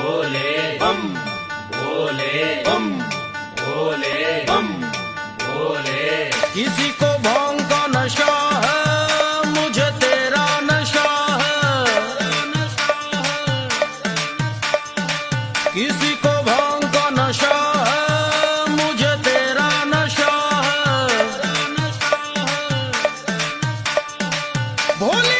भोले बम भोले बम भोले बम भोले। किसी को भांग का नशा है, मुझे तेरा नशा है। किसी को भांग का नशा है, मुझे तेरा नशा है। भोले